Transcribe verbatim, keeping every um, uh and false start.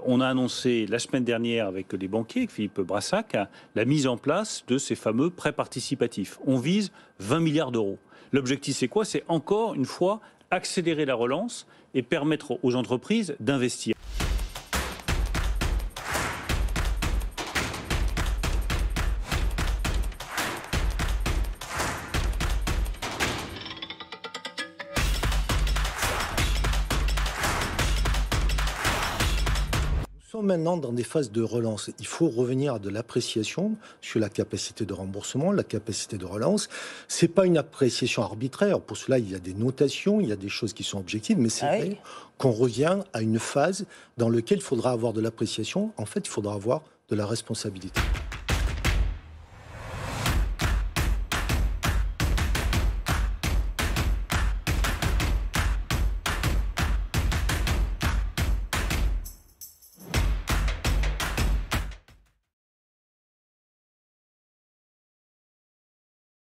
on a annoncé la semaine dernière avec les banquiers, avec Philippe Brassac, la mise en place de ces fameux prêts participatifs. On vise vingt milliards d'euros. L'objectif, c'est quoi? C'est encore une fois accélérer la relance et permettre aux entreprises d'investir. Nous sommes maintenant dans des phases de relance. Il faut revenir à de l'appréciation sur la capacité de remboursement, la capacité de relance. C'est pas une appréciation arbitraire. Pour cela, il y a des notations, il y a des choses qui sont objectives, mais c'est Ah vrai oui. qu'on revient à une phase dans laquelle il faudra avoir de l'appréciation. En fait, il faudra avoir de la responsabilité.